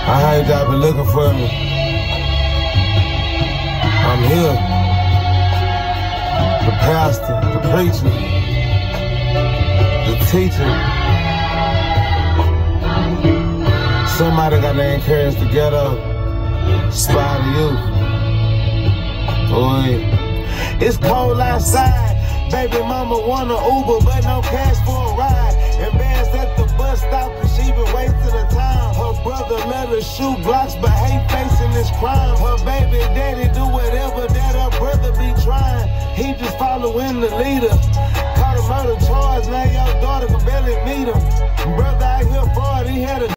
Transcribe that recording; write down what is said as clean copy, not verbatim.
I heard y'all been looking for me. I'm here. The pastor, the preacher, the teacher. Somebody got to encourage the ghetto. Inspire the youth. Boy. It's cold outside. Baby mama want an Uber, but no cash for a ride. Embarrassed at the bus stop, cause she been wasting her time. Her brother let her shoot blocks, but hate facing this crime. Her baby daddy do whatever that her brother be trying. He just following the leader.